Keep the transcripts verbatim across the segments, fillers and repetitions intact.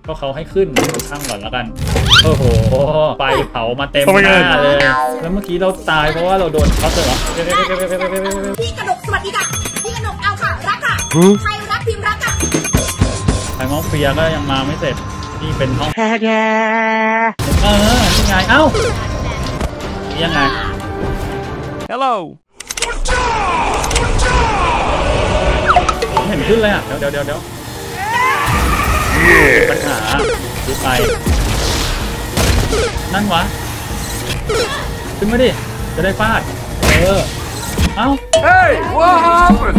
ก็เขาให้ขึ้นช่างก่อนแล้วกันโอ้โหไฟเผามาเต็มหน้าเลยแล้วเมื่อกี้เราตายเพราะว่าเราโดนช็อตเลยเหรอพี่กระดกสวัสดีค่ะพี่กระดกเอาค่ะรักค่ะใครรักพิมพ์รักค่ะไอ้มอฟเฟียก็ยังมาไม่เสร็จนี่เป็นห้องแแเออยังไงเอ้ายังไง Hello เห็นขึ้นเลยอ่ะเดี๋ยวเดี๋ยวเดี๋ยวเดี๋ยวปัญหาดูไปนั่นวะขึ้นมาดิจะได้ฟาดเออเอ้า Hey what happened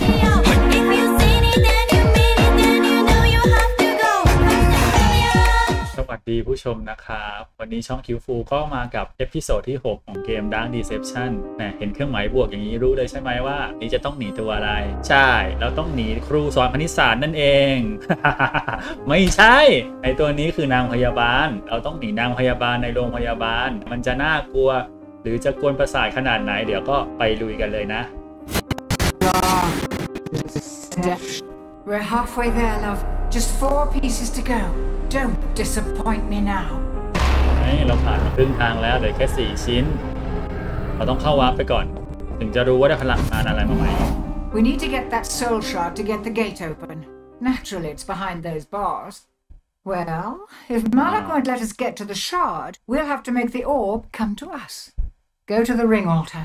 สวัสดีผู้ชมนะครับวันนี้ช่องคิวฟูก็มากับเอพิโซดที่หกของเกม Dark Deception แหมเห็นเครื่องหมายบวกอย่างนี้รู้เลยใช่ไหมว่านี่จะต้องหนีตัวอะไรใช่เราต้องหนีครูสอนคณิตศาสตร์นั่นเอง ไม่ใช่ไอตัวนี้คือนางพยาบาลเราต้องหนีนางพยาบาลในโรงพยาบาลมันจะน่ากลัวหรือจะกวนประสาทขนาดไหนเดี๋ยวก็ไปลุยกันเลยนะ We're halfway there, love. Just four pieces to go. Don't disappoint me now. นี่เราผ่านมาครึ่งทางแล้วเหลือแค่สี่ชิ้นเราต้องเข้าวาร์ปไปก่อนถึงจะรู้ว่าได้พลังงานอะไรมาใหม่ We need to get that soul shard to get the gate open. Naturally, it's behind those bars. Well, if Malak won't let us get to the shard, we'll have to make the orb come to us. Go to the ring altar.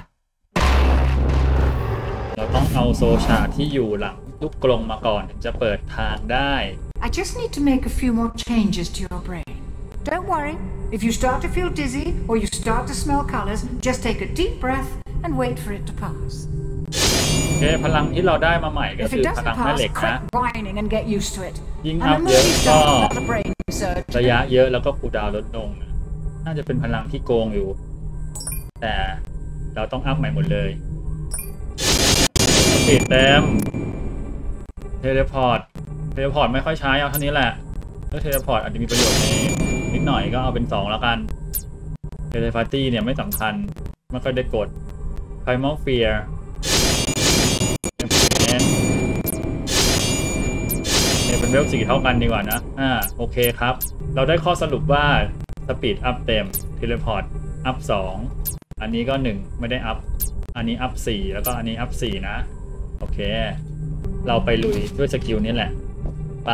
เราต้องเอาโซชาที่อยู่หลังลูกกรงมาก่อนถึงจะเปิดทางได้ I just need to make a few more changes to your brain. Don't worry. If you start to feel dizzy or you start to smell colors, just take a deep breath and wait for it to pass. โอเคพลังที่เราได้มาใหม่ก็คือพลังแม่เหล็กนะยิ่งอัพเยอะก็ระยะเยอะแล้วก็คูลดาวน์ลดลงน่าจะเป็นพลังที่โกงอยู่แต่เราต้องอัพใหม่หมดเลยปิดเต็มเทเลพอร์ตเทเลพอร์ตไม่ค่อยใช้เอาเท่านี้แหละแล้วเทเลพอร์ตอาจจะมีประโยชน์ในนิดหน่อยก็เอาเป็นสองแล้วกันเทเลพาร์ตี้เนี่ยไม่สำคัญไม่ค่อยได้กดไพรมัลเฟียร์เป็นเวลสี่เท่ากันดีกว่านะอ่าโอเคครับเราได้ข้อสรุปว่าสปีดอัพเต็มเทเลพอร์ตอัพสองอันนี้ก็หนึ่งไม่ได้อัพอันนี้อัพสี่แล้วก็อันนี้อัพสี่นะโอเคเราไปลุยด้วยสกิลนี้แหละไป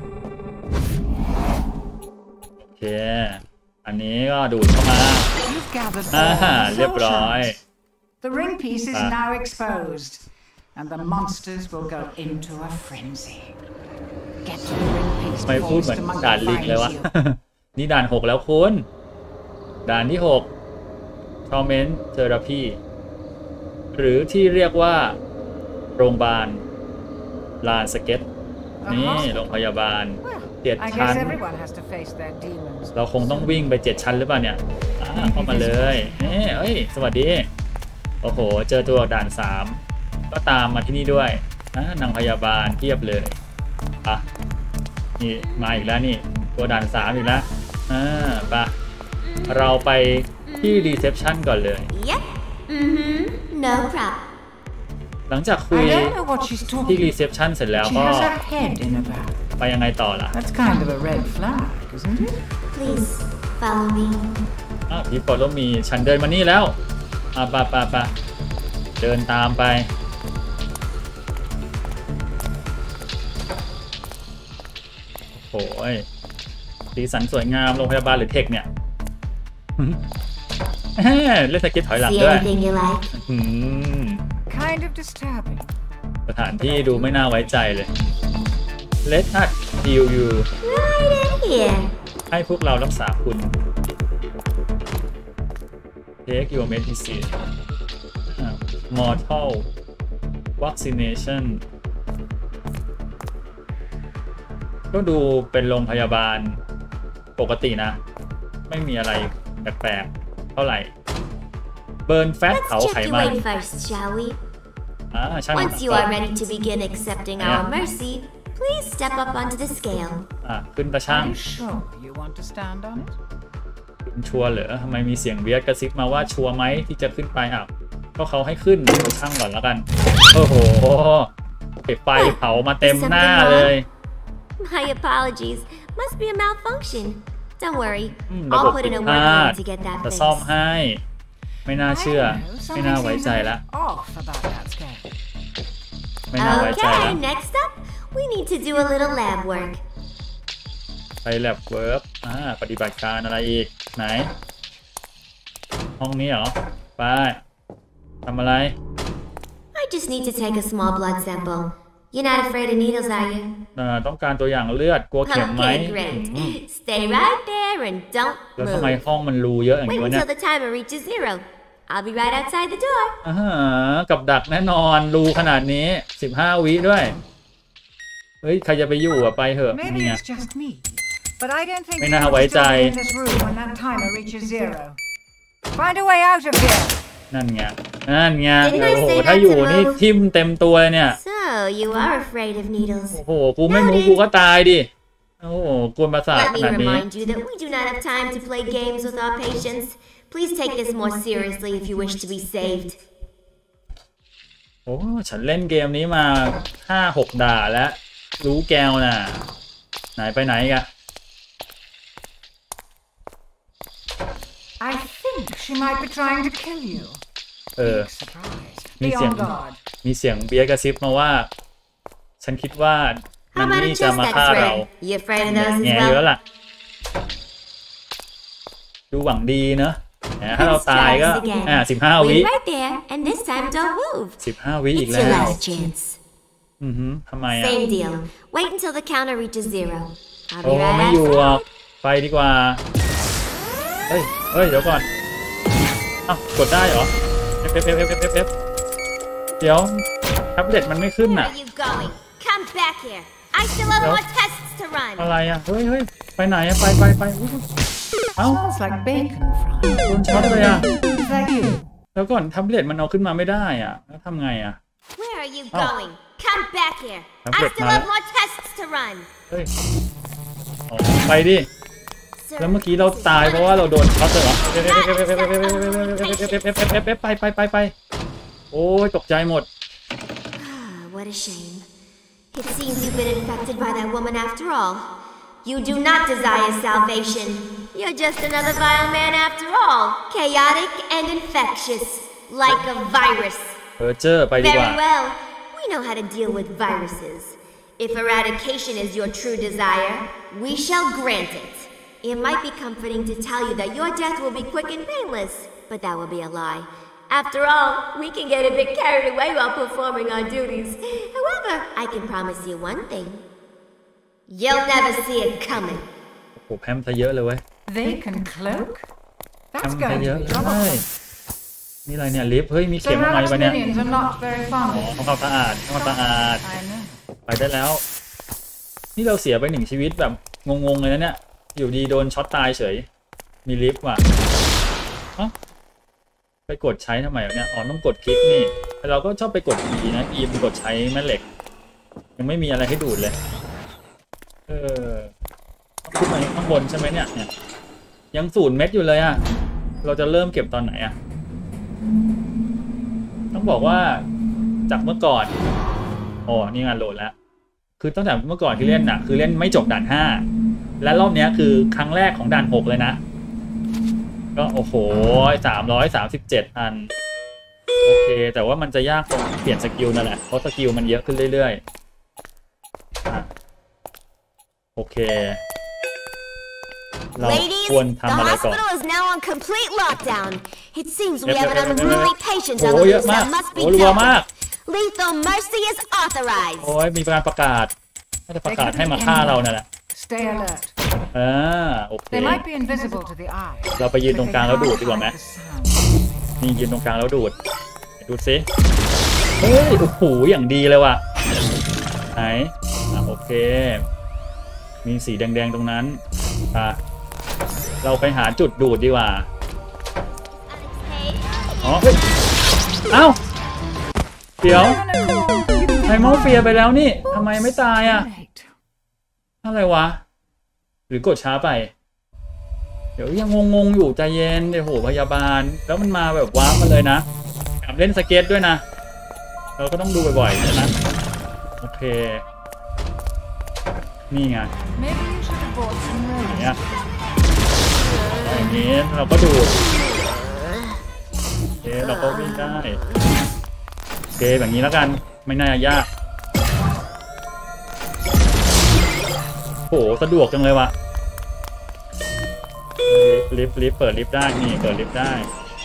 โอเคอันนี้ก็ดูดเข้ามาอ่าเรียบร้อย The ring piece is now exposed and the monsters will go into a frenzy Get to the ring piece ไม่พูดเหมือนด่านลิงเลยวะ นี่ด่านหกแล้วคุณด่านที่หก Torment Therapy หรือที่เรียกว่าโรงพยาบาลลานสเก็ตนี่โรงพยาบาลเจ็ดชั้นเราคงต้องวิ่งไปเจ็ดชั้นหรือเปล่าเนี่ยเข้ามาเลยนี่เอ้ยสวัสดีโอ้โหเจอตัวด่านสามก็ตามมาที่นี่ด้วยนางพยาบาลเทียบเลยอ่ะนี่มาอีกแล้วนี่ตัวด่านสามอีกแล้วอ่าปะเราไปที่รีเซพชันก่อนเลย Yep. Mm-hmm. No problem. หลังจากคุยที่รีเซพชันเสร็จแล้วก็ไปยังไงต่อล่ะ That's kind of a red flag, isn't it? Please follow me. อ้าวพี่ปอดแล้วมีฉันเดินมานี่แล้วอ่ะปะปะปะเดินตามไปโอ้ยสีสันสวยงามโรงพยาบาลหรือเทคเนี่ยเล่นสเก็ตถอยหลังด้วยสถานที่ดูไม่น่าไว้ใจเลย Let us heal you ให้พวกเรารักษาคุณ Take your medicine Mortal Vaccination ก็ดูเป็นโรงพยาบาลปกตินะไม่มีอะไรแปลกๆเท่าไหร่เบิร์นแฟตเผาไขมัน Once you are ready to begin accepting our mercy, please step up onto the scale. อ่ะขึ้นตาช่างคุณชัวร์เหรอทำไมมีเสียงเวียดกระซิบมาว่าชัวร์ไหมที่จะขึ้นไปอ่ะก็เขาให้ขึ้นช่างก่อนแล้วกันโอ้โหไฟเผามาเต็มหน้าเลย My apologies. Must be a malfunction. Don't worry. อืมระบบ I'll put ผิ in ด a พลา word ด to get that จะซ่อม fixed. ให้ ไม่น่าเชื่อ I don't know, ไม่น่า something ไว้ seems ใจ a ละ bit off about that scale. ไม่น่าไว้ใจละ Okay, next up, we need to do a little lab work. ไปแลบเวิร์บอ่าปฏิบัติการอะไรอีกไหน ห้องนี้เหรอไปทำอะไร I just need to take a small blood sample. You're not afraid of needles, are you? อ่าต้องการตัวอย่างเลือดกลัวเข็มไหม Okay, great. Stay right there and don't แล้วทำไม move. ห้องมันรูเยอะอย่าง Wait นี้วะเนี่ย until the timer reaches zero. I'll be right outside the door. อ่าฮะกับดักแน่นอนรูขนาดนี้สิบห้าวิด้วยเฮ้ยใครจะไปอยู่อะไปเถอะนี่ Maybe ไง it's just me, but I don't think May you not want have to still be wait in this room when that timer reaches zero. Find a way out of here. นั่นไงนั่นไง Didn't I โอ้โห say ถ้า not อยู่ to นี่ move? ทิ่มเต็มตัวเนี่ย So, you are afraid of needles. โอ้โหกูไม่มูกูก็ตายดิโอ้โหกวนประสาท Let ข me นาดนี้ remind you that we do not have time to play games with our patients. Please take this more seriously if you wish to be saved. โอ้ฉันเล่นเกมนี้มาห้าหกด่าแล้วรู้แก้วน่ะไหนไปไหนกัน I think she might be trying to kill you. เออ Surprise. Me Be too. on guard. มีเสียงเบียร์กระซิบมาว่า ฉันคิดว่ามั How น about นี่ a จะ chest มาฆ่าเรา X-ray? You afraid of those แง่ as เยอะ well? ล่ะดูหวังดีเนอะแหมถ้าเราตายก็ Let's try this again. อ่าสิบห้าวิ Wait right there, and this time don't move. สิบห้าวิอีก It's แล้ your ว last chance. อือหือทำไมอ่ะ Same deal. Wait until the counter reaches zero. I'll โอ้ be right ไม่อยู่อ่ะ outside. ไปดีกว่าเฮ้ยเฮ้ยเดี๋ยวก่อนอ้าวกดได้เหรอ F F F F F F F เดี๋ยวแท็บเล็ตมันไม่ขึ้น Where น่ะ are you going? Come back here. I still have Nope. more tests to run. อะไรอ่ะเฮ้ยเฮ้ยไปไหนอ่ะไปไปไปอุ๊ยเอ้า Smells like bacon frying. โดนช็อตเลยอ่ะ Is that you? แล้วก่อนแท็บเล็ตมันเอาขึ้นมาไม่ได้อ่ะแล้วทำไงอ่ะ Where are you Oh. going? Come back here. I've I got still my- have more tests to run. เฮ้ยอ๋อไปดิแล้วเมื่อกี้เราตายเพราะว่าเราโดนช็อตเลยเหรอไปไปไปไปโอ้ยตกใจหมด What a shame. It seems you've been infected by that woman after all. You do not desire salvation. You're just another vile man after all. Chaotic and infectious. Like a virus. เออเจอไปดีกว่า Very well. We know how to deal with viruses. If eradication is your true desire, we shall grant it. It might be comforting to tell you that your death will be quick and painless, but that will be a lie. After all, we can get a bit carried away while performing our duties. However, I can promise you one thing. You'll never see it coming. โอ้แพมซะเยอะเลยเว้ย They can cloak? แพม That's ซะ going เย to อะ be ใช่ trouble. นี่อะไรเนี่ยลิฟต์เฮ้ยมีเข็มอะไร Perhaps ปะเนี่ย minions are not very อ๋อ fond ทำความสะอาดทำความสะอาด I know. ไปได้แล้ว นี่เราเสียไปหนึ่งชีวิตแบบงงๆเลยนะเนี่ยอยู่ดีโดนช็อตตายเฉยมีลิฟต์ว่ะเอ้าไปกดใช้ทำไมวะเนี่ยอ๋อต้องกดคลิกนี่แต่เราก็ชอบไปกด E นะ E มันกดใช้แม่เหล็กยังไม่มีอะไรให้ดูดเลยเออต้องขึ้นมาข้างบนใช่ไหมเนี่ยเนี่ยยังศูนย์เม็ดอยู่เลยอะเราจะเริ่มเก็บตอนไหนอะต้องบอกว่าจากเมื่อก่อนอ๋อนี่งานโหลดแล้วคือตั้งแต่เมื่อก่อนที่เล่นน่ะคือเล่นไม่จบด่านห้าและรอบนี้คือครั้งแรกของด่านหกเลยนะก็โอ้โหสามร้อยสามสิบเจ็ดอันโอเคแต่ว่ามันจะยากตรงเปลี่ยนสกิลนั่นแหละเพราะสกิลมันเยอะขึ้นเรื่อยๆโอเคเรา Ladies, ควร the ทำอะไรก่อน hospital is now on complete lockdown. It seems we have an unruly patient on โอ้ the เยอะ loose มาก that must โอ้ be รัว dealt มาก with. Lethal mercy is authorized. โอ้ยมีการประกาศน่าจะประกาศให้มาฆ่าเรานั่นแหละ Stay alert. อ่าโอเค They might be invisible to the eye. เราไปยืนตรงกลางแล้วดูดดีกว่าไหม Hide the sound. นี่ยืนตรงกลางแล้วดูดดูดสิเฮ้ยโอ้โหอย่างดีเลยว่ะไหนอ่ะโอเคมีสีแดงๆตรงนั้นอ่ะเราไปหาจุดดูดดีกว่าอ๋อเฮ้ยเอ้าเดี๋ยวไทมอลเฟียไปแล้วนี่ทำไมไม่ตายอ่ะ Late. อะไรวะหรือกดช้าไปเดี๋ยวยังงงๆอยู่ใจเย็นเดี๋ยวโหพยาบาลแล้วมันมาแบบว้าร์ปมาเลยนะแอบเล่นสเก็ตด้วยนะเราก็ต้องดูบ่อยๆใช่ไหมโอเคนี่ไง Maybe you should have อย่างเงี้ยอย่างนี้เราก็ดูดโอเคเราก็วิ่งได้โอเคแบบนี้แล้วกันไม่น่ายากโหสะดวกจังเลยว่ะลิฟต์ลิฟต์เปิดลิฟต์ได้นี่เปิดลิฟต์ได้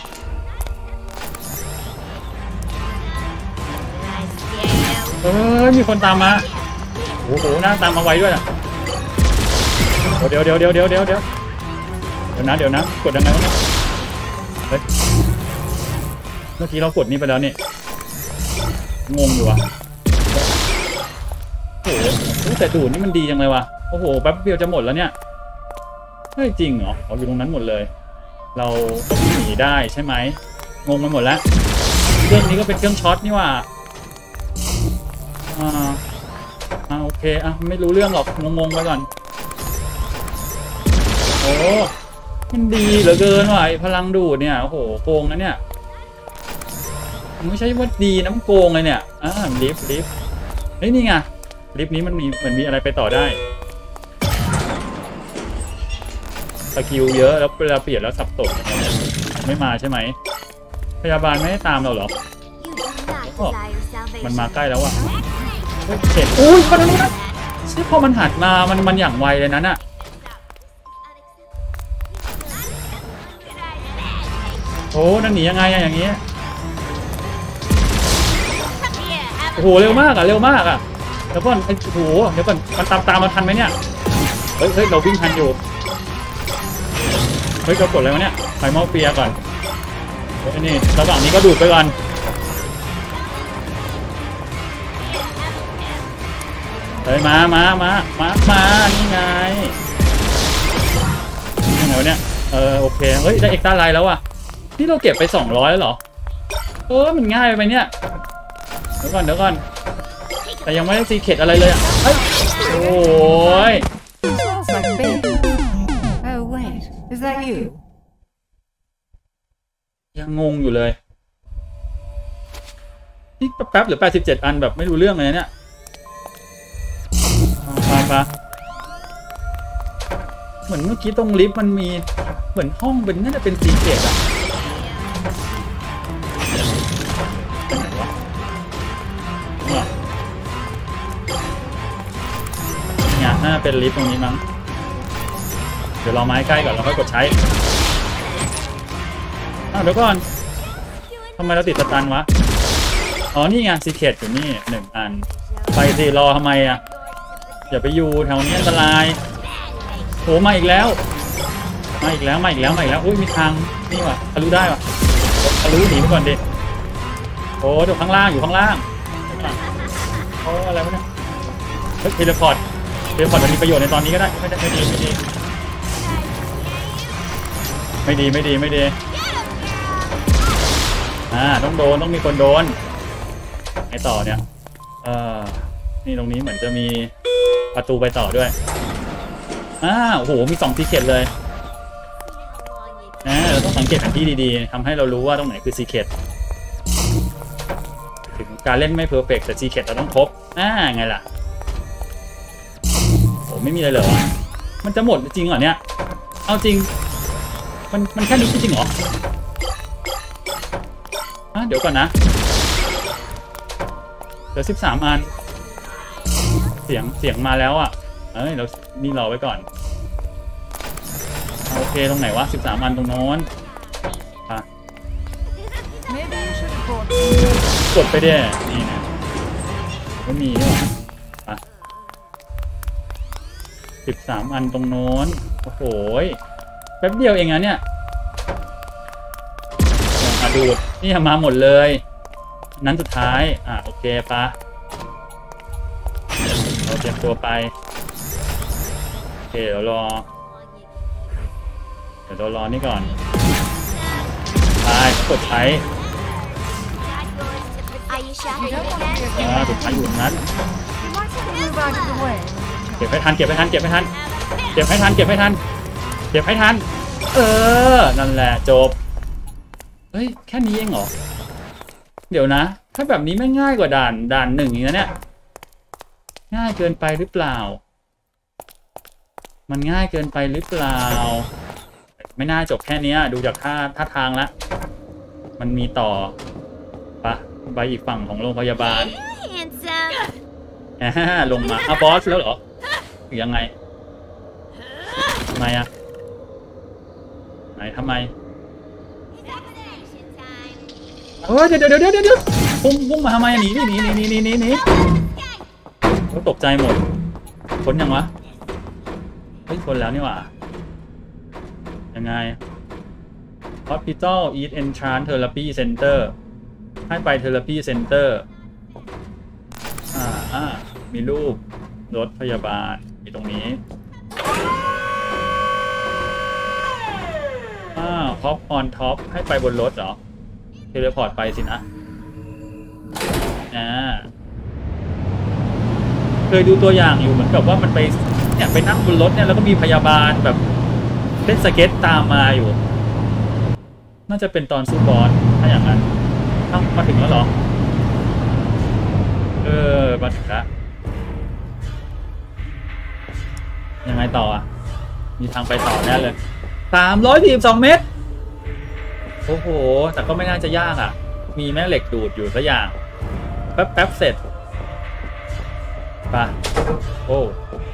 เออมีคนตามมาโอ้โหหน้าตามมาไวด้วยอ่ะเดี๋ยวเดี๋ยวเดี๋ยวเดี๋ยวเดี๋ยวเดี๋ยวเดี๋ยวนะเดี๋ยวนะกดยังไงวะเนี่ยเฮ้ยเมื่อกี้เรากดนี่ไปแล้วนี่งงอยู่ว่ะโอ้โหแต่ดูดนี่มันดีจังเลยว่ะโอ้โหแป๊บเดียวจะหมดแล้วเนี่ยเฮ้ยจริงเหรอเราอยู่ตรงนั้นหมดเลยเราก็หนีได้ใช่ไหมงงไปหมดแล้วเครื่องนี้ก็เป็นเครื่องช็อตนี่ว่ะอ่าอ่าโอเคอ่ะไม่รู้เรื่องหรอกงงๆไปก่อนโอ้มันดีเหลือเกินว่ะพลังดูดเนี่ยโอ้โหโกงนะเนี่ยไม่ใช่ว่าดีน้ำโกงเลยเนี่ยอ่าลิฟต์ลิฟต์เฮ้ยนี่ไงลิฟต์นี้มันมีมันมีอะไรไปต่อได้สกิลเยอะแล้วเวลาเปลี่ยนแล้วสับสนไม่มาใช่ไหมพยาบาลไม่ได้ตามเราหรอมันมาใกล้แล้วอ่ะเห็นอุ้ยคนนั้นนะใช่พอมันหัดมามันมันอย่างไวเลยนั้นอ่ะโอ้นั่นหนียังไงอะอย่างนี้โอ้โหเร็วมากอ่ะเร็วมากอ่ะแล้วก็ไอ้โหเดี๋ยวก่อนมันตามตามมาทันไหมเนี่ยเฮ้ยเฮ้ยเราวิ่งทันอยู่เฮ้ยเรากดอะไรวะเนี่ยไฟมอลเฟียก่อนเฮ้ยนี่ระหว่างนี้ก็ดูดไปก่อนเฮ้ยมามามามามานี่ไงยังไงวะเนี่ยเออโอเคเฮ้ยได้เอ็กซ์ต้าไลน์แล้วอ่ะนี่เราเก็บไปสองร้อยแล้วเหรอเออมันง่ายไปเนี่ยเดี๋ยวก่อนเดี๋ยวก่อนแต่ยังไม่ได้ซีเคทอะไรเลยอ่ะเฮ้ยโอ้ย Oh wait, is that you? ยังงงอยู่เลยนี่แป๊บๆเหลือแปดสิบเจ็ดอันแบบไม่รู้เรื่องเลยเนี่ยมาปะเหมือนเมื่อกี้ตรงลิฟต์มันมีเหมือนห้องเป็นน่าจะเป็นซีเคทอะเป็นไหนวะเนี่ยน่าเป็นลิฟต์ตรงนี้มั้งเดี๋ยวรอไม้ใกล้ก่อนแล้วค่อยกดใช้อ้าวเดี๋ยวก่อนทำไมเราติดสตันวะอ๋อนี่ไงซีเคทอยู่นี่หนึ่งอันไปสิรอทำไมอะอย่าไปอยู่แถวนี้อันตรายโหมาอีกแล้วมาอีกแล้วมาอีกแล้วมาอีกแล้วอุ้ยมีทางนี่ว่ะทะลุได้ว่ะทะลุหนีไปก่อนดิโอ้เดี๋ยวข้างล่างอยู่ข้างล่างโอ้อะไรวะเนี่ยเฮ้ยเทเลพอร์ตเทเลพอร์ตมันมีประโยชน์ในตอนนี้ก็ได้ไม่ได้ไม่ดีไม่ดีไม่ดีไม่ดีไม่ดีอ่าต้องโดนต้องมีคนโดนไอต่อเนี่ยเออนี่ตรงนี้เหมือนจะมีประตูไปต่อด้วยอ้าวโอ้โหมีสองซีเคทเลยนะเราต้องสังเกตแผนที่ดีๆทำให้เรารู้ว่าตรงไหนคือซีเคทถึงการเล่นไม่เพอร์เฟกต์แต่ซีเคทเราต้องครบอ่าไงล่ะโอ้ไม่มีอะไรเหรอมันจะหมดจริงเหรอเนี่ยเอาจริงมันมันแค่นี้จริงเหรออ่ะเดี๋ยวก่อนนะเหลือสิบสามอันเสียงเสียงมาแล้วอ่ะเอ้ยเรานี่รอไว้ก่อนโอเคตรงไหนวะสิบสามอันตรงโน้นอ่ะกดไปดินี่นะไม่มีนี่หว่าอ่ะสิบสามอันตรงโน้นโอ้โหแป๊บเดียวเองนะเนี่ยมาดูดนี่มาหมดเลยนั้นสุดท้ายอ่ะโอเคปะเราเตรียมตัวไปโอเคเดี๋ยวรอเดี๋ยวเรารอนี่ก่อนไปกดใช้อ่าสุดท้ายอยู่นั้นเก็บให้ทันเก็บให้ทันเก็บให้ทันเก็บให้ทันเก็บให้ทันเก็บให้ทันเออนั่นแหละจบเฮ้ยแค่นี้เองเหรอเดี๋ยวนะถ้าแบบนี้ไม่ง่ายกว่าด่านด่านหนึ่งอย่างนี้เนี่ยง่ายเกินไปหรือเปล่ามันง่ายเกินไปหรือเปล่าไม่น่าจบแค่นี้ดูจากท่าท่าทางแล้วมันมีต่อปะไปอีกฝั่งของโรงพยาบาล Handsome. อ่าลงมาอ่ะบอสแล้วเหรอหรือยังไงทำไมอะไหนทำไม Vaccination time. เฮ้ยเดี๋ยวเดี๋ยวเดี๋ยวเดี๋ยวพุ่งพุ่งมาทำไมหนีหนีหนีหนีหนีหนีหนีเขาตกใจหมดพ้นยังวะเฮ้ยพ้นแล้วนี่หว่ายังไง Hospital Eat Entrance Therapy Center ให้ไป Therapy Center อ่าอ่ามีรูปรถพยาบาลอยู่ตรงนี้อ่าฮอปออนท็อปให้ไปบนรถเหรอเทเลพอร์ตไปสินะอ่าเคยดูตัวอย่างอยู่เหมือนกับว่ามันไปเนี่ยไปนั่งบนรถเนี่ยแล้วก็มีพยาบาลแบบเล่นสเก็ตตามมาอยู่น่าจะเป็นตอนสู้บอสถ้าอย่างนั้นต้องมาถึงแล้วเหรอเออมาถึงแล้วยังไงต่ออ่ะมีทางไปต่อแน่เลยสามร้อยสี่สิบสองเมตรโอ้โหแต่ก็ไม่น่าจะยากอ่ะมีแม่เหล็กดูดอยู่สักอย่างแป๊บแป๊บเสร็จป่ะโอ้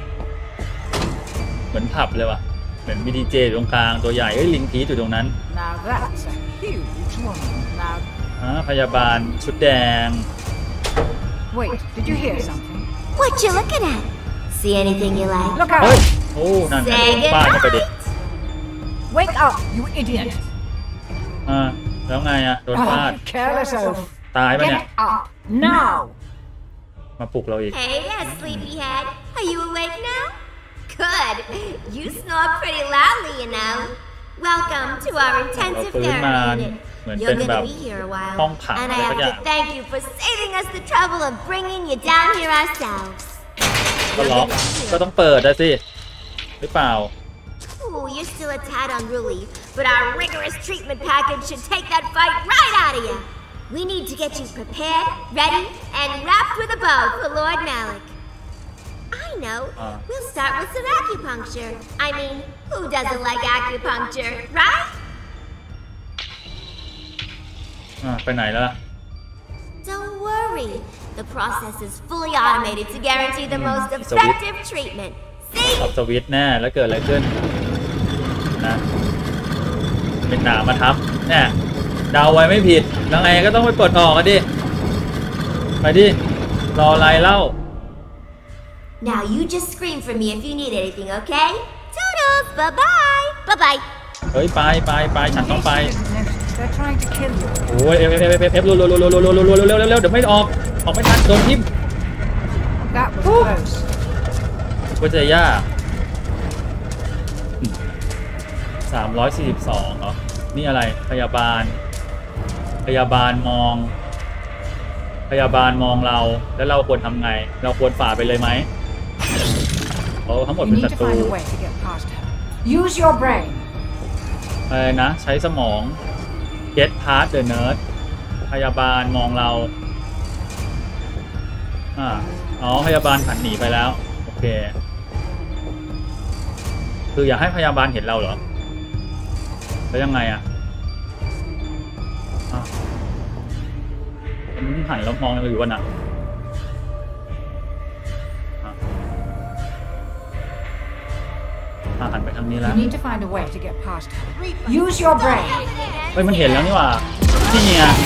เหมือนผับเลยว่ะเหมือนมีดีเจอยู่ตรงกลางตัวใหญ่เอ้ยลิงพีชอยู่ตรงนั้น Now that's a huge woman. Now, อ่าพยาบาลชุดแดง wait, did you hear something? What you looking at? See anything you like? Look เฮ้ย out! โอ้นั่นไง Say ฟาดเข้าไปดิ goodnight. Wake up, you idiot! อ่าแล้วไงอ่ะโดนฟาด Oh, careless oaf. ตายปะเนี่ย Get up now! มาปลุกเราอีก Hey there, sleepyhead. Are you awake now? Good. You snore pretty loudly, you know. Welcome to our intensive เราฟื้นมา therapy unit. เหมือน You're เป็นแบบ gonna be here a while, ห้องขัง and อะ I ไรสั have กอย่า to ง thank you for saving us the trouble of bringing you down here ourselves. ก็ล็อกก็ต้องเปิดนะสิหรือเปล่า Ooh, you're still a tad unruly, but our rigorous treatment package should take that fight right out of you. We need to get you prepared, ready, and wrapped with a bow for Lord Malik. I know. Uh. We'll start with some acupuncture. I mean, who doesn't like acupuncture, right? อ่าไปไหนแล้ว Don't worry. The process is fully automated to guarantee the most So we- effective treatment. See? ขับสวิตช์แน่แล้วเกิดอะไรขึ้นนะเป็นหนามาทับเนี่ยเดาไว้ไม่ผิดแล้วไงก็ต้องไปปลดออกกันดิไปดิรออะไรเล่า Now you just scream for me if you need anything, okay? Toodles! Bye-bye! Bye-bye! เฮ้ยไปไปไปฉันต้องไป They're trying to kill you. โอ้ยเอฟเอฟเอฟเอฟเอฟเร็วเร็วเร็วเร็วเร็วเร็วเร็วเร็วเร็วเร็วเร็วเดี๋ยวไม่ออกออกไม่ทันโดนทิ่ม That was close. ก็จะยากสามร้อยสี่สิบสองเหรอนี่อะไรพยาบาล พยาบาลมอง พยาบาลมองเราแล้วเราควรทำไง เราควรฝ่าไปเลยไหมโอ้ทั้งหมด You เป็น need ศั to ตรู find a way to get past her. Use your brain. อะไรนะใช้สมอง get past the nerd พยาบาลมองเราอ่าอ๋อพยาบาลหันหนีไปแล้วโอเคคืออยากให้พยาบาลเห็นเราเหรอแล้วยังไงอ่ะอ่ะมันหันแล้วมองเราอยู่วะน่ะอ่ะอ่ะหันไปทางนี้แล้ว You need to find a way to get past her. Use your brain. เฮ้ยมันเห็นแล้วนี่หว่านี่ไง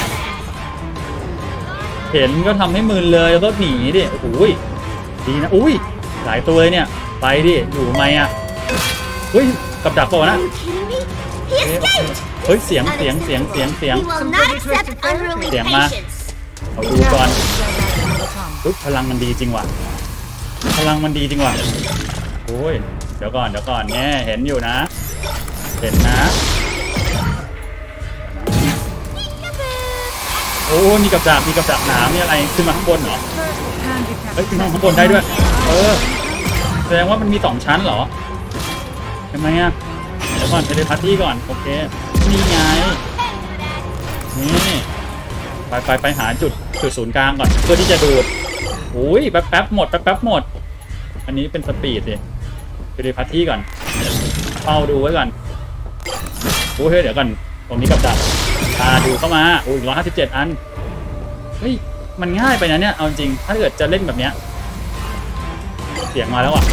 เห็นก็ทำให้มึนเลยแล้วก็หนีดิโอ้โหดีนะอุ้ยหลายตัวเลยเนี่ยไปดิอยู่ไหมอ่ะอุ้ยกับดักเปล่าวะนะ Are you kidding me? He escaped! เฮ้ยเสียงเสียงเสียงเสียงเสียง We will not accept unruly Tiếng mà. patients. เอาดูก่อนปึ๊บพลังมันดีจริงว่ะพลังมันดีจริงว่ะโอ้ยเดี๋ยวก่อนเดี๋ยวก่อนแง่เห็นอยู่นะ เห็นนะโอ้มีกับดักมีกับดักหนามมีอะไรขึ้นมาข้างบนเหรอเฮ้ยขึ้นมาข้างบนได้ด้วยเออแสดงว่ามันมีสองชั้นเหรอทำไมอ่ะเดี๋ยวก่อนไปเลยพาร์ตี้ก่อนโอเคนี่ไงนี่ไปไปไปหาจุดจุดศูนย์กลางก่อนเพื่อที่จะดูดโอ้ยแป๊บแป๊บหมดแป๊บแป๊บหมดอันนี้เป็นสปีดสิไปดูพาร์ตี้ก่อนเฝ้าดูไว้ก่อนโอ้ยเดี๋ยวก่อนตรงนี้กับดักอ่าดูเข้ามาโอ้ยร้อยห้าสิบเจ็ดอันเฮ้ยมันง่ายไปนะเนี่ยเอาจริงถ้าเกิดจะเล่นแบบเนี้ยเสียงมาแล้วอ่ะ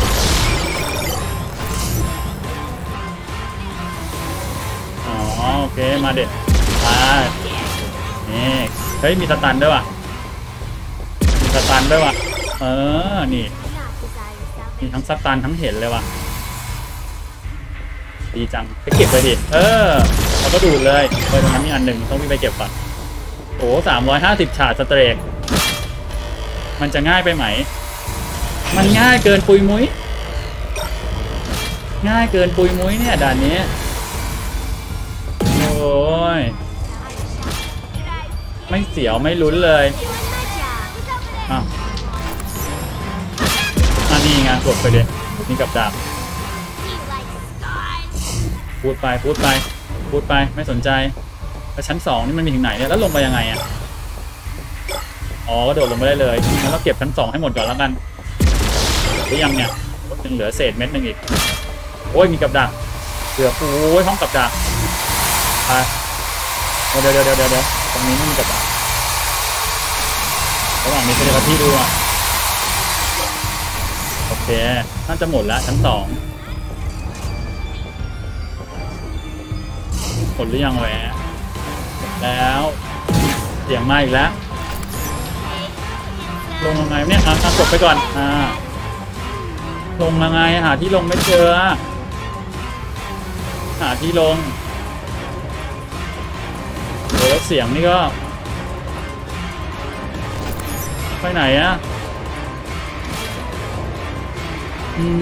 อ๋อโอเคมาเด็ดมานี่เฮ้ยมีสตันด้วยว่ะมีสตันด้วยว่ะเออนี่มีทั้งสตันทั้งเห็นเลยว่ะดีจังไปเก็บเลยดิเออเราก็ดูดเลยเออตรงนั้นมีอันหนึ่งต้องวิ่งไปเก็บก่อนโอ้สามร้อยห้าสิบฉาดสเตรกมันจะง่ายไปไหมมันง่ายเกินปุยมุ้ยง่ายเกินปุยมุ้ยเนี่ยด่านนี้โอ้ยไม่เสียวไม่ลุ้นเลยอ้าวอันนี้ไงกดไปเลยนี่กับดาบพูดไปพูดไปพูดไปไม่สนใจแล้วชั้นสองนี่มันมีถึงไหนเนี่ยแล้วลงไปยังไงอ่ะอ๋อก็โดดลงไปได้เลยงั้นเราเก็บชั้นสองให้หมดก่อนแล้วกันหรือยังเนี่ยยังเหลือเศษเม็ดนึงอีกโอ้ยมีกับดักเหลือโอ้ยห้องกับดักไปเดี๋ยวเดี๋ยวเดี๋ยวเดี๋ยวตรงนี้ไม่มีกับดักระหว่างนี้ไปดูที่ดูอ่ะโอเคน่าจะหมดแล้วชั้นสองหมดหรือยังแหวะแล้วเสียงมาอีกแล้วลงยังไงเนี่ยอ่ะกดไปก่อนอ่าลงยังไงหาที่ลงไม่เจอหาที่ลงโอ้แล้วเสียงนี่ก็ไปไหนอะอืม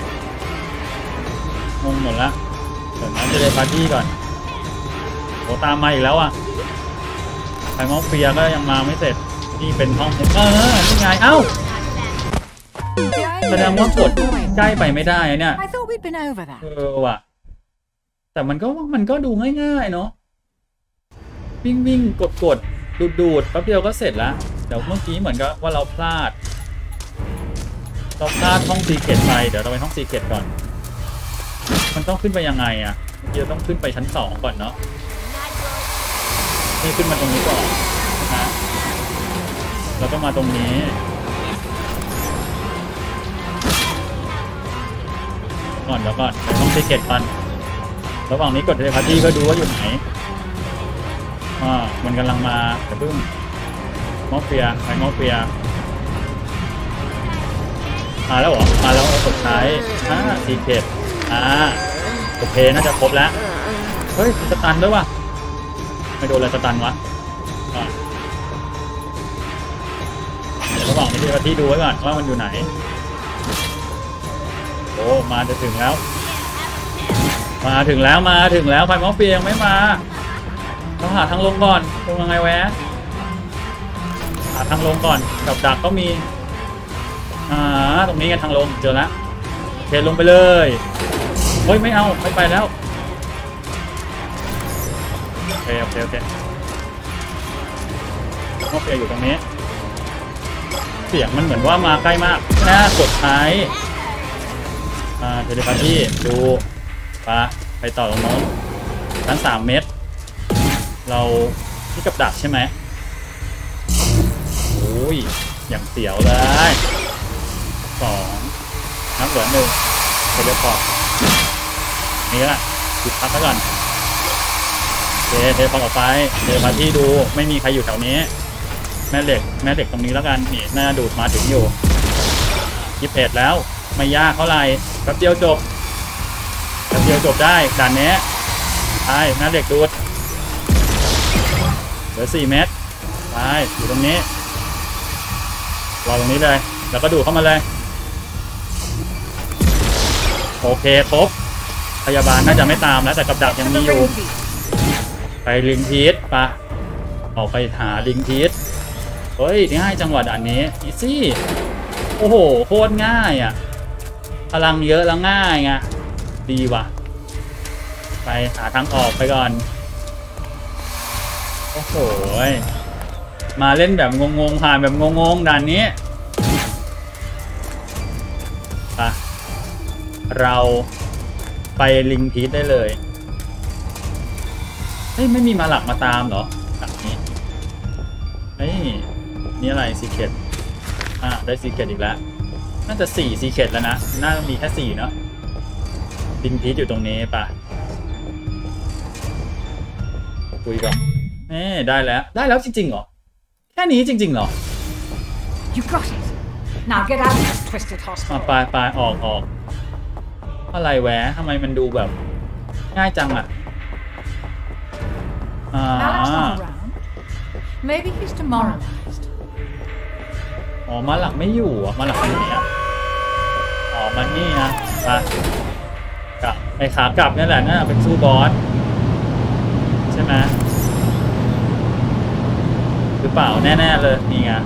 งงหมดแล้วเดี๋ยวนั้นจะได้ปาร์ตี้ก่อนโอ้ตามมาอีกแล้วอ่ะไอ้มอฟเฟียก็ยังมาไม่เสร็จนี่เป็นห้องเออนี่ไงเอ้าแสดงว่ากดใกล้ไปไม่ได้เนี่ยเออว่ะแต่มันก็มันก็ดูง่ายๆเนาะวิ่งวิ่งกดกดดูดดูดแป๊บเดียวก็เสร็จแล้วเดี๋ยวเมื่อกี้เหมือนกับว่าเราพลาดเราพลาดห้องซีเคร็ตไปเดี๋ยวเราไปห้องซีเคร็ตก่อนมันต้องขึ้นไปยังไงอ่ะเดี๋ยวต้องขึ้นไปชั้นสองก่อนเนาะนี่ขึ้นมาตรงนี้ก่อนนะแล้วก็มาตรงนี้ก่อนแล้วก็ไปห้องซีเคร็ตก่อนระหว่างนี้กดเทเลพาร์ตี้ก็ดูว่าอยู่ไหนอ่ามันกำลังมาแต่เพิ่งมอฟเฟียไปมอฟเฟียมาแล้วเหรอมาแล้วกดใช้อ่าซีเคร็ตอ่าโอเคน่าจะครบแล้วเฮ้ยสตันด้วยว่ะไม่โดนอะไรสตันวะระหว่างนี้เทเลพาร์ตี้ดูไว้ก่อนว่ามันอยู่ไหนโอ้มาจะถึงแล้วมาถึงแล้วมาถึงแล้วไฟมอฟเฟียยังไม่มาต้องหาทางลงก่อนลงยังไงแวะหาทางลงก่อนกับดักก็มีอ่าตรงนี้กันทางลงเจอแล้วเทลงไปเลยเฮ้ยไม่เอาไม่ไปแล้วโอเคโอเคโอเคมอฟเฟียอยู่ตรงนี้เสียงมันเหมือนว่ามาใกล้มากน่ากดใช้อ่าเทเลพาร์ตี้ดูปะไปต่อตรงโน้นชั้นสามเมตรเราที่กับดักใช่ไหมโอ้ยอย่างเสียวเลยสองนับเหลือหนึ่งเทเลพอร์ตนี่ละหยุดพักไว้ก่อนโอเคเทเลพอร์ตออกไปเทเลพาร์ตี้ดูไม่มีใครอยู่แถวนี้แม่เหล็กแม่เหล็กตรงนี้แล้วกันนี่น่าดูดมาถึงอยู่ยิบเอ็ดแล้วไม่ยากเท่าไหร่แป๊บเดียวจบแป๊บเดียวจบได้ด่านนี้ใช่แม่เหล็กดูดเหลือสี่เมตรไปอยู่ตรงนี้รอตรงนี้เลยแล้วก็ดูดเข้ามาเลยโอเคครบพยาบาลน่าจะไม่ตามแล้วแต่กับดักยังมีอยู่ไปลิงพีทปะออกไปหาลิงพีทเฮ้ยง่ายจังหวะด่านนี้อีซี่โอ้โหโคตรง่ายอ่ะพลังเยอะแล้วง่ายไงดีว่ะไปหาทางออกไปก่อนโอ้โหมาเล่นแบบงงๆผ่านแบบงงๆด่านนี้ไปเราไปลิงพีทได้เลยเฮ้ยไม่มีมาหลักมาตามเหรอแบบนี้เฮ้ยนี่อะไรซีเคทอ่ะได้ซีเคทอีกแล้วน่าจะสี่ซีเคทแล้วนะน่าจะมีแค่สี่เนาะลิงพีทอยู่ตรงนี้ป่ะคุยก่อนเอ้ได้แล้วได้แล้วจริงๆเหรอแค่นี้จริงๆเหรอ You got it. Now get out of this twisted มา hospital. ไปไปออกออกอะไรแหวะทำไมมันดูแบบง่ายจังอ่ะอ่า Malik's not around. Maybe he's demoralized. อ๋อมาหลักไม่อยู่อ่ะมาหลักอยู่ไหนอ่ะอ๋อมันนี่นะไปกลับไอ้ขากลับนี่แหละน่าเป็นสู้บอสใช่ไหมหรือเปล่าแน่ๆเลยนี่ไง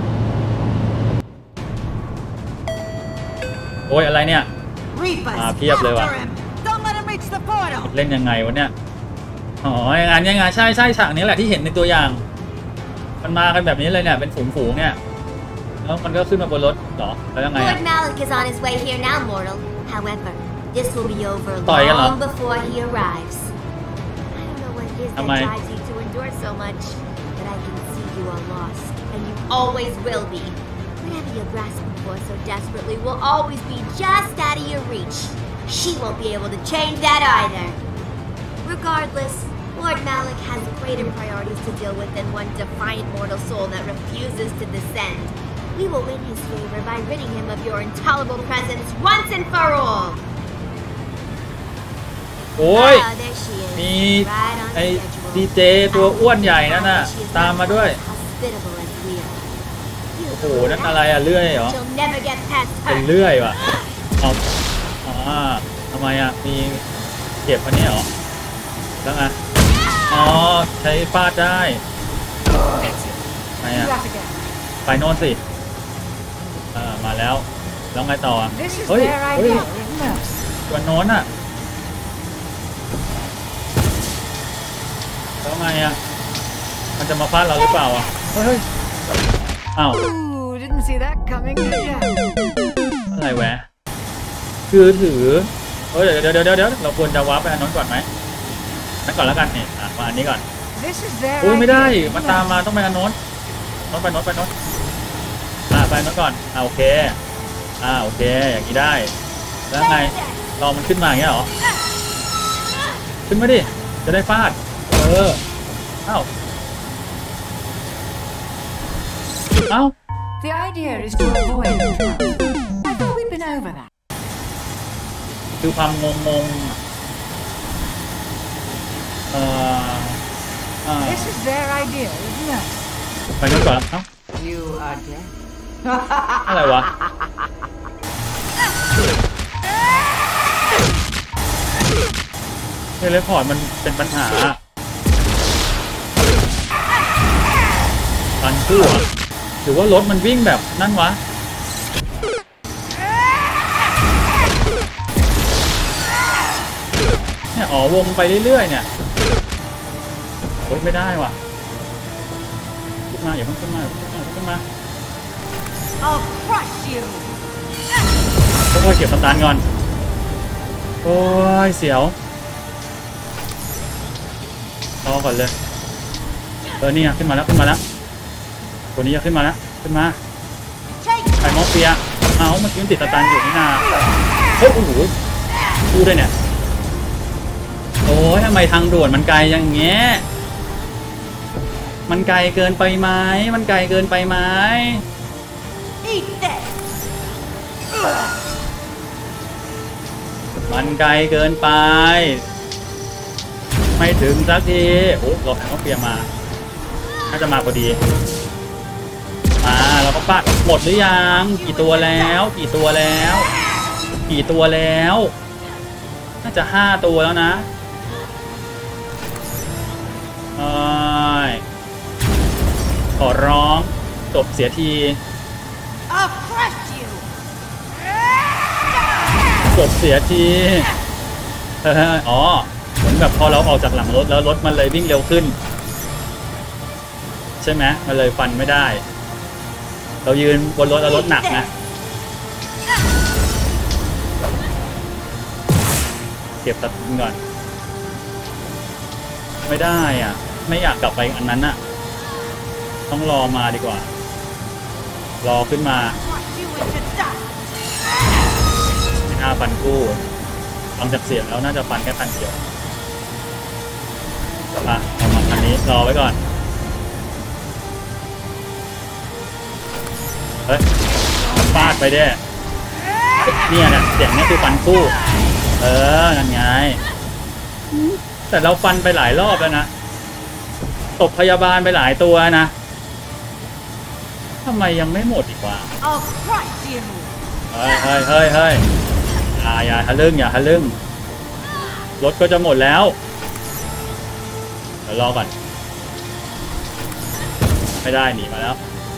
โอ้ยอะไรเนี่ยมาเพียบเลยว่ะเล่นยังไงวะเนี่ยอ๋ออย่างนั้นยังไงใช่ใช่ฉากนี้แหละที่เห็นในตัวอย่างมันมากันแบบนี้เลยเนี่ยเป็นฝูงๆเนี่ยแล้วมันก็ขึ้นมาบนรถเหรอแล้วยังไง Lord Malik is on his way here now, mortal. However, this will be over ต่อยกันเหรอ long before he arrives. I don't know what it is that ทำไม drives you to endure so much, but I can see you are lost, and you always will be. Whatever you're grasping for so desperately will always be just out of your reach. She won't be able to change that either. Regardless, Lord Malik has greater priorities to deal with than one defiant mortal soul that refuses to descend. We will win his favor by ridding him of your intolerable presence once and for all. โอ้ย Ah, there she is. มี Right on ไอ้ schedule. ดีเจตัวอ้วนใหญ่นั่นน่ะ She is ตามมาด้วย hospitable as we are. โอ้โหนั่นอะไรอ่ะเลื่อยเหรอ She'll never get past เป็น her. เลื่อยว่ะเอาอ่าทำไมอ่ะมีเก็บอันนี้เหรอแล้วไงอ๋อใช้ฟาดได้ไง Do อ่ะ that again. ไปโน่นสิอ่ามาแล้วแล้วไงต่ออ่ะ This is เฮ้ย their เฮ้ย idea of mercy. วันโน้นอ่ะแล้วไงอ่ะมันจะมาฟาดเราหรือเปล่าอ่ะเฮ้ยเฮ้ยอ้าว Ooh, didn't see that coming, did ya? อะไรแวะคือถือเฮ้ยเดี๋ยวเดี๋ยวเดี๋ยวเดี๋ยวเราควรจะวาร์ปไปอันโน้นก่อนไหมนั่นก่อนแล้วกันนี่อ่ะมาอันนี้ก่อน This is their โอ้ยไม่ได้ idea of มันตาม mercy. มาต้องไปอันโน้นโน้นไปโน้นไปโน้นอ่าไปโน้นก่อนอ่าโอเคอ่าโอเคอย่างนี้ได้แล้วไงรอมันขึ้นมาอย่างเงี้ยเหรอขึ้นมาดิจะได้ฟาดเออเอ้าเอ้า The idea is to avoid the trap. I thought we'd been over that. คือความงงงเอ่ออ่า This is their idea of mercy. ไปโน้นก่อนเอ้า You are dead. อะไรวะเทเลพอร์ตมันเป็นปัญหาปันคู่เหรอหรือว่ารถมันวิ่งแบบนั่นวะเนี่ยอ๋อวงไปเรื่อยๆเนี่ยโอ๊ยไม่ได้ว่ะขึ้นมาอย่าเพิ่งขึ้นมาอย่าเพิ่งขึ้นมา I'll crush you. ค่อยๆเก็บสตาร์ทก่อนโอ้ยเสียวรอก่อนเลยเออนี่ขึ้นมาแล้วขึ้นมาแล้วตัวนี้จะขึ้นมาแล้วขึ้นมาไข่มอสเฟียเอาเมื่อกี้มันติดสตาร์ทอยู่นี่นาเฮ้ยโอ้โหพูดได้เนี่ยโอ้ยทำไมทางด่วนมันไกลอย่างเงี้ยมันไกลเกินไปไหมมันไกลเกินไปไหม Eat that. มันไกลเกินไปไม่ถึงสักทีโอ้รอแผงเขาเปียมาน่าจะมาพอดีมาเราก็ปัดหมดหรือยังกี่ตัวแล้วกี่ตัวแล้วกี่ตัวแล้วน่าจะห้าตัวแล้วนะเอ้ยขอร้องจบเสียที I'll crush you. จบเสียทีเอออ๋อเหมือนแบบพอเราออกจากหลังรถแล้วรถมันเลยวิ่งเร็วขึ้นใช่ไหมมันเลยฟันไม่ได้เรายืนบนรถแล้วรถหนักนะเก็บตัดทิ้งก่อนไม่ได้อ่ะไม่อยากกลับไปอันนั้นอ่ะต้องรอมาดีกว่ารอขึ้นมาไม่น่าฟันกู้ฟังจากเสียงแล้วน่าจะฟันแค่พันเดียวอ่ะเอามาคันนี้รอไว้ก่อนเฮ้ยฟาดไปเด้เนี่ยนะเสียงนี้คือฟันคู่เออนั่นไงแต่เราฟันไปหลายรอบแล้วนะตบพยาบาลไปหลายตัวนะทำไมยังไม่หมดอีกวะเฮ้ยเฮ้ยเฮ้ยเฮ้ยอย่าอย่าทะลึ่งอย่าทะลึ่งรถก็จะหมดแล้วเดี๋ยวรอก่อนไม่ได้หนีมาแล้ว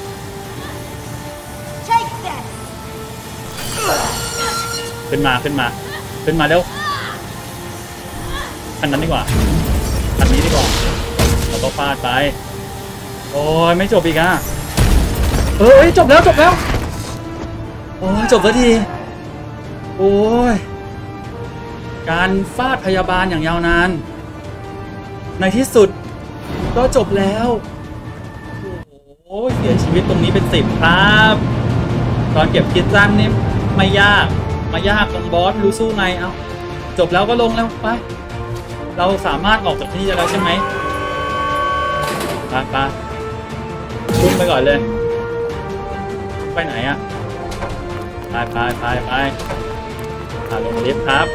ขึ้นมาขึ้นมาขึ้นมาเร็วคันนั้นดีกว่าคันนี้ดีกว่าเราก็ฟาดไปโอ้ยไม่จบอีกอ่ะเอ้ยจบแล้วจบแล้วโอ้ยจบสักทีโอ้ยการฟาดพยาบาลอย่างยาวนานในที่สุดก็จบแล้วโอ้ยเสียชีวิตตรงนี้เป็นสิบครับตอนเก็บคิดสั้นนี่ไม่ยากมายากตรงบอสรู้สู้ไงเอาจบแล้วก็ลงแล้วไปเราสามารถออกจากที่นี่ได้แล้วใช่ไหมไปไปพุ่งไปก่อนเลยไปไหนอะไปไปไปไปอ่าลงลิฟต์ครับ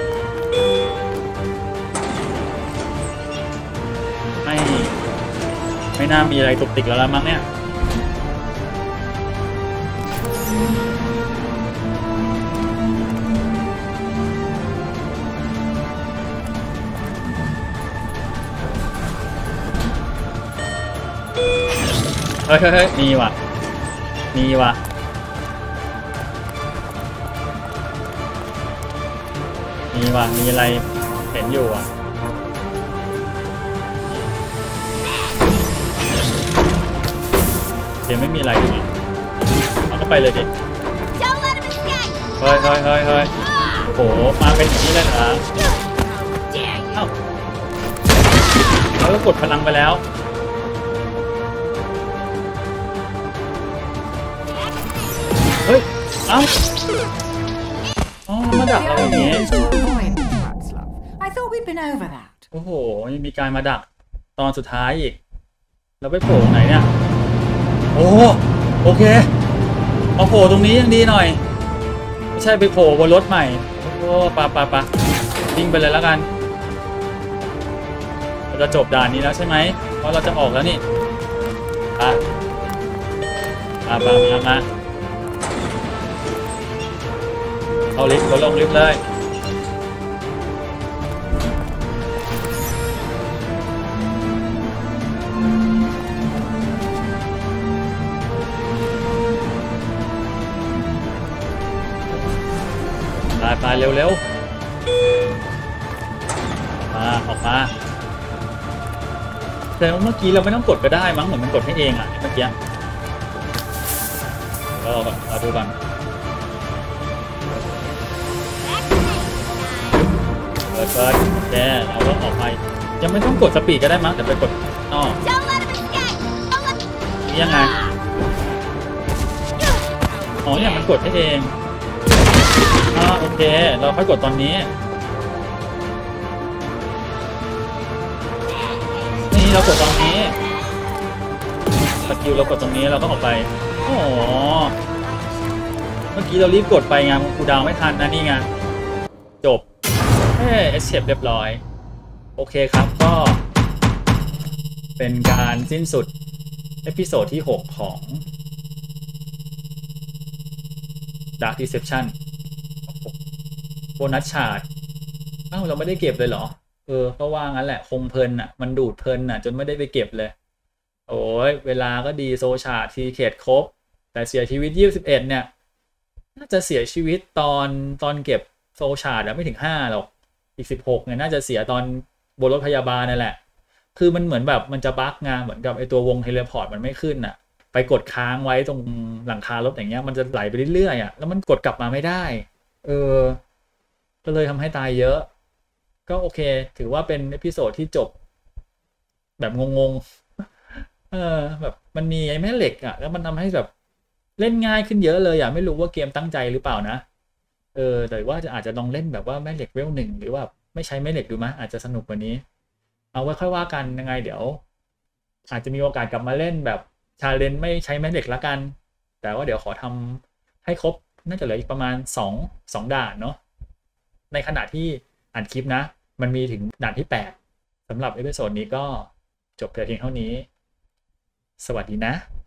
ไม่ไม่น่ามีอะไรตุกติกแล้วละมั้งเนี่ยเฮ้ยเฮ้ยมีว่ะมีว่ะมีว่ะมีอะไรเห็นอยู่อ่ะเดี๋ยวไม่มีอะไรดีเอาก็ไปเลยดิเฮ้ยเฮ้ยเฮ้ยเฮ้ยโหมาเป็นอย่างนี้เลยเหรอเอ้าเราก็กดพลังไปแล้วเฮ้ยเอ้าอ๋อมาดักอะไรอย่างเงี้ยโอ้โหมีการมาดักตอนสุดท้ายอีกเราไปโผล่ไหนเนี่ยโอ้โอเคมาโผล่ตรงนี้ยังดีหน่อยไม่ใช่ไปโผล่บนรถใหม่โอ้ปะปะปะวิ่งไปเลยแล้วกันเราจะจบด่านนี้แล้วใช่ไหมเพราะเราจะออกแล้วนี่อ่ะมามามามาเอาลิฟต์ก็ลงลิฟต์เลยไปไปเร็วเร็วมาออกมาแต่เมื่อกี้เราไม่ต้องกดก็ได้มั้งเหมือนมันกดให้เองอ่ะเมื่อกี้รอก่อนรอดูก่อนเปิดเปิดแกเราก็ออกไปยังไม่ต้องกดสปีดก็ได้มั้งแต่ไปกดนอกนี่ยังไงอ๋อเนี่ยมันกดให้เองอ่าโอเคเราค่อยกดตอนนี้นี่เรากดตอนนี้สกิลเรากดตรงนี้เราก็ออกไปอ๋อเมื่อกี้เรารีบกดไปไงกูดาวไม่ทันนะนี่ไงจบเอเอสเชฟเรียบร้อยโอเคครับก็เป็นการสิ้นสุดเอพิโซดที่หกของ Dark Deception โบนัสชาร์ดอ้าวเราไม่ได้เก็บเลยเหรอเออก็ว่างั้นแหละคงเพลินอ่ะมันดูดเพลินอ่ะจนไม่ได้ไปเก็บเลยโอ้ยเวลาก็ดีโซชาร์ดทีเขตครบแต่เสียชีวิตยี่สิบเอ็ดเนี่ยน่าจะเสียชีวิตตอนตอนเก็บโซชาร์ดไม่ถึงห้าหรอกอีกสิบหกเนี่ยน่าจะเสียตอนบนรถพยาบาลนั่นแหละคือมันเหมือนแบบมันจะบั๊กงานเหมือนกับไอตัววงเทเลพอร์ตมันไม่ขึ้นอ่ะไปกดค้างไว้ตรงหลังคารถอย่างเงี้ยมันจะไหลไปเรื่อยๆอ่ะแล้วมันกดกลับมาไม่ได้เออก็เลยทำให้ตายเยอะก็โอเคถือว่าเป็นเอพิโซดที่จบแบบงงๆเออแบบมันมีไอ้แม่เหล็กอ่ะแล้วมันทำให้แบบเล่นง่ายขึ้นเยอะเลยอ่ะไม่รู้ว่าเกมตั้งใจหรือเปล่านะเออแต่ว่าจะอาจจะลองเล่นแบบว่าแม่เหล็กเวลหนึ่งหรือว่าไม่ใช้แม่เหล็กดูมั้ยอาจจะสนุกกว่านี้เอาไว้ค่อยว่ากันยังไงเดี๋ยวอาจจะมีโอกาสกลับมาเล่นแบบชาเลนจ์ไม่ใช้แม่เหล็กละกันแต่ว่าเดี๋ยวขอทำให้ครบน่าจะเหลืออีกประมาณสอง สองด่านเนาะในขณะที่อ่านคลิปนะมันมีถึงด่านที่แปดสำหรับเอพิโซดนี้ก็จบแต่เพียงเท่านี้สวัสดีนะ